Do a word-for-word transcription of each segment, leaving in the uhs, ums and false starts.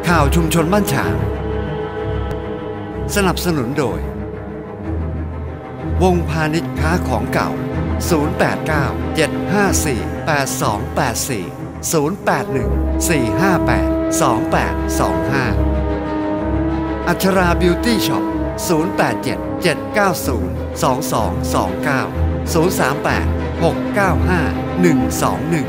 ข่าวชุมชนบ้านฉางสนับสนุนโดยวงพาณิชย์ค้าของเก่าศูนย์ แปด เก้า เจ็ด ห้า สี่ แปด สอง แปด สี่ ศูนย์ แปด หนึ่ง สี่ ห้า แปด สอง แปด สอง ห้า อัชราบิวตี้ช็อปศูนย์ แปด เจ็ด เจ็ด เก้า ศูนย์ สอง สอง สอง เก้า ศูนย์ สาม แปด หก เก้า ห้า หนึ่ง สอง หนึ่ง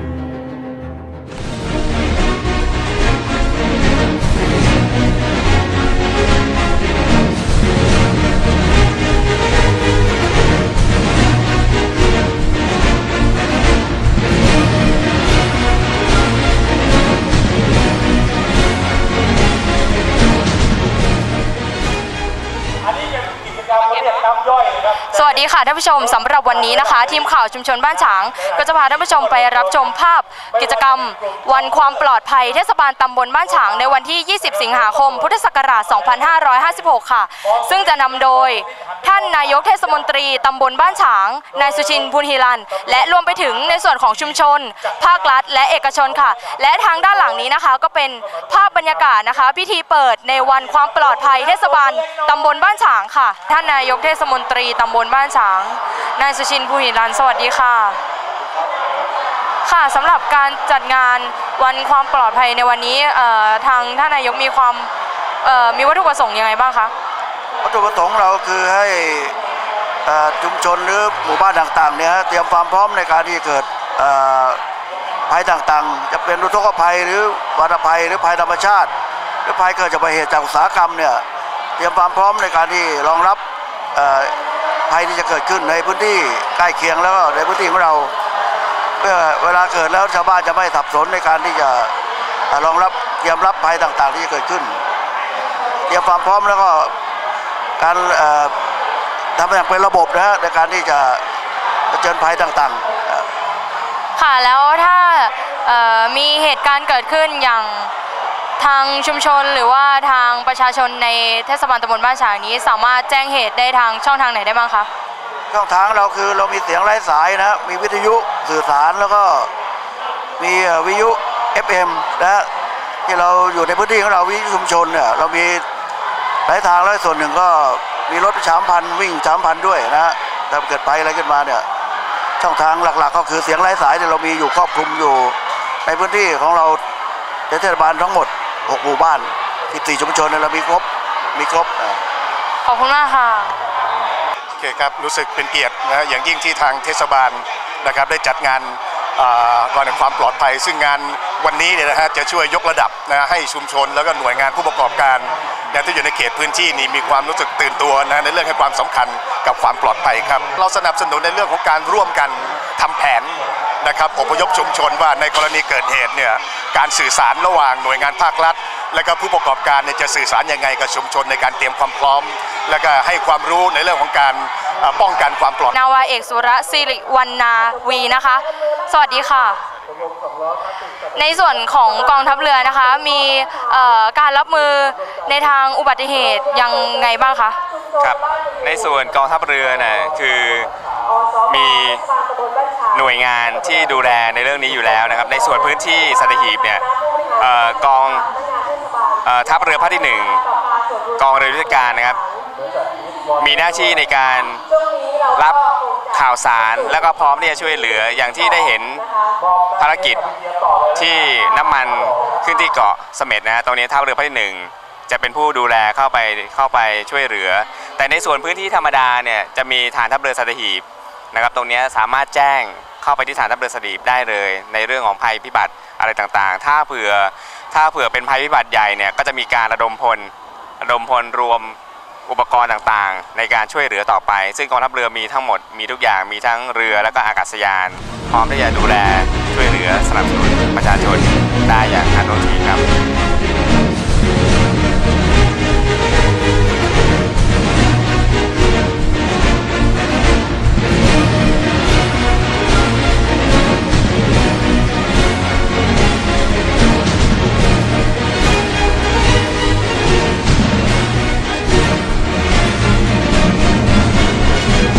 สวัสดีค่ะท่านผู้ชมสำหรับวันนี้นะคะทีมข่าวชุมชนบ้านฉางก็จะพาท่านผู้ชมไปรับชมภาพกิจกรรมวันความปลอดภัยเทศบาลตำบลบ้านฉางในวันที่ยี่สิบสิงหาคมพุทธศักราชสองพันห้าร้อยห้าสิบหกค่ะซึ่งจะนำโดยท่านนายกเทศมนตรีตำบลบ้านฉางนายสุชินต์ พูนฮิรันและรวมไปถึงในส่วนของชุมชนภาครัฐและเอกชนค่ะและทางด้านหลังนี้นะคะก็เป็นภาพบรรยากาศนะคะพิธีเปิดในวันความปลอดภัยเทศบาลตำบลบ้านฉางค่ะท่านนายกเทศมนตรีตำบลบ้านฉางนายสุชินต์ พูนฮิรันสวัสดีค่ะค่ะสำหรับการจัดงานวันความปลอดภัยในวันนี้ทางท่านนายกมีความมีวัตถุประสงค์ยังไงบ้างคะวัตถุประสงค์เราคือให้ชุมชนหรือหมู่บ้านต่างๆเนี่ยเตรียมความพร้อมในการที่เกิดภัยต่างๆจะเป็นอุทกภัยหรือวัฏภัยหรือภัยธรรมชาติหรือภัยเกิดจากอุบัติเหตุจากอุตสาหกรรมเนี่ยเตรียมความพร้อมในการที่รองรับภัยที่จะเกิดขึ้นในพื้นที่ใกล้เคียงแล้วก็ในพื้นที่ของเราเพื่อเวลาเกิดแล้วชาวบ้านจะไม่สับสนในการที่จะรองรับเตรียมรับภัยต่างๆที่จะเกิดขึ้นเตรียมความพร้อมแล้วก็การทำอย่างเป็นระบบนะในการที่จะเผชิญภัยต่างๆค่ะแล้วถ้ามีเหตุการณ์เกิดขึ้นอย่างทางชุมชนหรือว่าทางประชาชนในเทศบาลตำบลบ้านฉางนี้สามารถแจ้งเหตุได้ทางช่องทางไหนได้บ้างคะช่องทางเราคือเรามีเสียงไร้สายนะมีวิทยุสื่อสารแล้วก็มีวิทยุ เอฟ เอ็ม นะที่เราอยู่ในพื้นที่ของเราวิทยุชุมชนเนี่ยเรามีหลายทางแล้วส่วนหนึ่งก็มีรถประชาสัมพันธ์วิ่งประชาสัมพันธ์ด้วยนะถ้าเกิดภัยอะไรขึ้นมาเนี่ยช่องทางหลักๆก็คือเสียงไร้สายที่เรามีอยู่ครอบคลุมอยู่ในพื้นที่ของเราเทศบาลทั้งหมดหกหมู่บ้านสิบสี่ชุมชนเรามีครบมีครบขอบคุณมากค่ะโอเคครับรู้สึกเป็นเกียรตินะอย่างยิ่งที่ทางเทศบาลนะครับได้จัดงานวันแห่งความปลอดภัยซึ่งงานวันนี้เนี่ยนะฮะจะช่วยยกระดับนะให้ชุมชนแล้วก็หน่วยงานผู้ประกอบการนะที่อยู่ในเขตพื้นที่นี้มีความรู้สึกตื่นตัวนะในเรื่องให้ความสำคัญกับความปลอดภัยครับเราสนับสนุนในเรื่องของการร่วมกันทำแผนนะครับอพยพชุมชนว่าในกรณีเกิดเหตุเนี่ยการสื่อสารระหว่างหน่วยงานภาครัฐและก็ผู้ประกอบการเนี่ยจะสื่อสารยังไงกับชุมชนในการเตรียมความพร้อมและก็ให้ความรู้ในเรื่องของการป้องกันความปลอดภัยนาวาเอกสุรศิริวรรณาวีนะคะสวัสดีค่ะในส่วนของกองทัพเรือนะคะมีการรับมือในทางอุบัติเหตุยังไงบ้างคะครับในส่วนกองทัพเรือเนี่ยคือมีหน่วยงานที่ดูแลในเรื่องนี้อยู่แล้วนะครับในส่วนพื้นที่สัตหีบเนี่ยกองทัพเรือภาคที่หนึ่งกองเรือยุทธการนะครับมีหน้าที่ในการรับข่าวสารแล้วก็พร้อมที่จะช่วยเหลืออย่างที่ได้เห็นภารกิจที่น้ำมันขึ้นที่เกาะเสม็ดนะฮะตรงนี้ทัพเรือภาคที่หนึ่งจะเป็นผู้ดูแลเข้าไปเข้าไปช่วยเหลือแต่ในส่วนพื้นที่ธรรมดาเนี่ยจะมีฐานทัพเรือสัตหีบนะครับตรงนี้สามารถแจ้งเข้าไปที่ฐานทัพเรือสัตหีบได้เลยในเรื่องของภัยพิบัติอะไรต่างๆถ้าเผื่อถ้าเผื่อเป็นภัยพิบัติใหญ่เนี่ยก็จะมีการระดมพลระดมพลรวมอุปกรณ์ต่างๆในการช่วยเหลือต่อไปซึ่งกองทัพเรือมีทั้งหมดมีทุกอย่างมีทั้งเรือและก็อากาศยานพร้อมที่จะดูแลช่วยเหลือสนับสนุนประชาชนได้อย่างทันท่วงทีครับ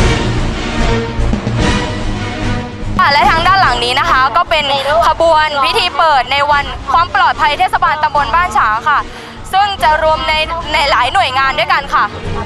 และทางด้านหลังนี้นะคะก็เป็นขบวนพิธีเปิดในวันความปลอดภัยเทศบาลตำบลบ้านฉางค่ะซึ่งจะรวมในในหลายหน่วยงานด้วยกันค่ะ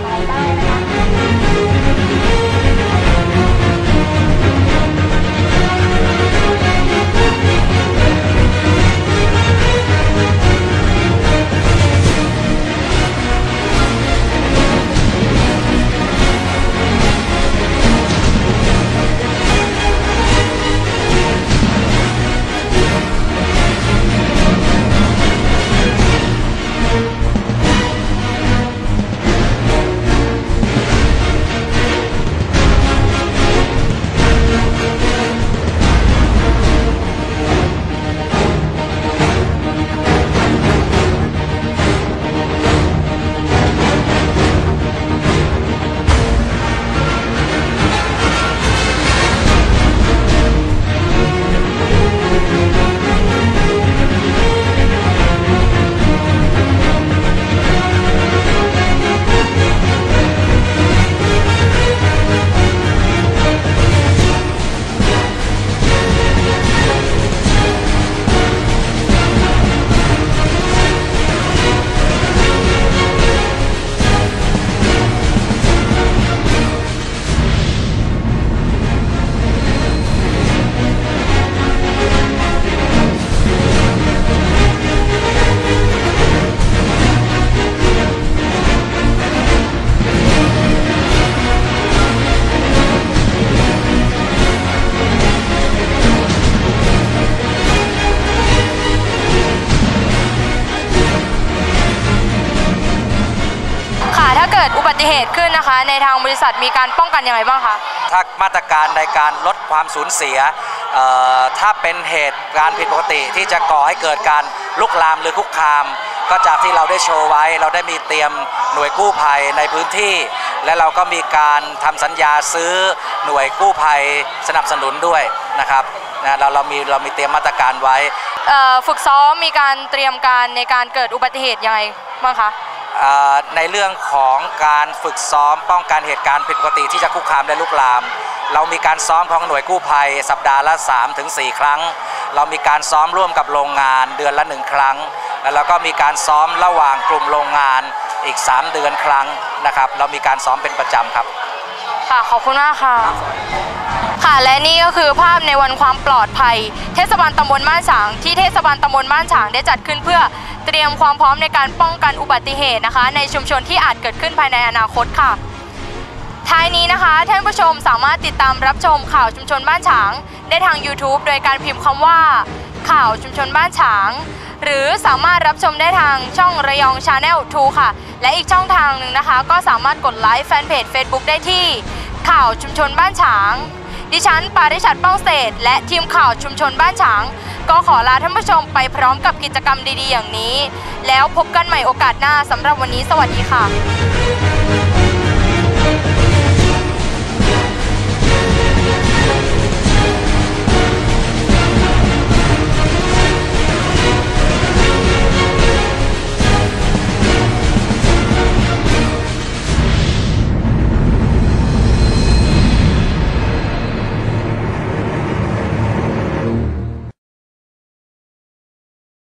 อุบัติเหตุขึ้นนะคะในทางบริษัทมีการป้องกันยังไงบ้างคะถ้ามาตรการในการลดความสูญเสียถ้าเป็นเหตุการณ์ผิดปกติที่จะก่อให้เกิดการลุกลามหรือคุกคามก็จากที่เราได้โชว์ไว้เราได้มีเตรียมหน่วยกู้ภัยในพื้นที่และเราก็มีการทำสัญญาซื้อหน่วยกู้ภัยสนับสนุนด้วยนะครับนะเราเรามีเรามีเตรียมมาตรการไว้ฝึกซ้อมมีการเตรียมการในการเกิดอุบัติเหตุยังไงบ้างคะในเรื่องของการฝึกซ้อมป้องกันเหตุการณ์ผิดปกติที่จะคุกคามและลุกลามเรามีการซ้อมของหน่วยกู้ภัยสัปดาห์ละ สามถึงสี่ ครั้งเรามีการซ้อมร่วมกับโรงงานเดือนละหนึ่งครั้งแล้วเราก็มีการซ้อมระหว่างกลุ่มโรงงานอีกสามเดือนครั้งนะครับเรามีการซ้อมเป็นประจำครับค่ะขอบคุณมากค่ะค่ะและนี่ก็คือภาพในวันความปลอดภัยเทศบาลตำบลบ้านฉางที่เทศบาลตำบลบ้านฉางได้จัดขึ้นเพื่อเตรียมความพร้อมในการป้องกันอุบัติเหตุนะคะในชุมชนที่อาจเกิดขึ้นภายในอนาคตค่ะท้ายนี้นะคะท่านผู้ชมสามารถติดตามรับชมข่าวชุมชนบ้านฉางได้ทาง ยูทูบ โดยการพิมพ์คำว่าข่าวชุมชนบ้านฉางหรือสามารถรับชมได้ทางช่องระยองชาแนลทูค่ะและอีกช่องทางหนึ่งนะคะก็สามารถกดไลค์แฟนเพจ เฟซบุ๊ก ได้ที่ข่าวชุมชนบ้านฉางดิฉันปาริชัดป้องเศษและทีมข่าวชุมชนบ้านฉางก็ขอลาท่านผู้ชมไปพร้อมกับกิจกรรมดีๆอย่างนี้แล้วพบกันใหม่โอกาสหน้าสำหรับวันนี้สวัสดีค่ะ